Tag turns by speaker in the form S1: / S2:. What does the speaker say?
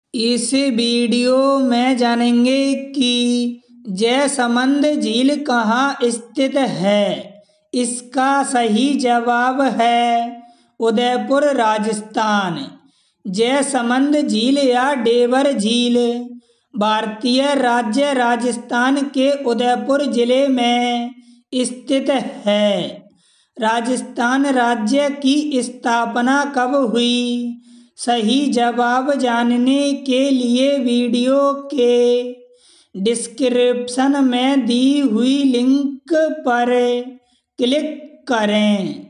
S1: इस वीडियो में जानेंगे कि जयसमंद झील कहाँ स्थित है। इसका सही जवाब है उदयपुर, राजस्थान। जयसमंद झील या डेवर झील भारतीय राज्य राजस्थान के उदयपुर जिले में स्थित है। राजस्थान राज्य की स्थापना कब हुई? सही जवाब जानने के लिए वीडियो के डिस्क्रिप्शन में दी हुई लिंक पर क्लिक करें।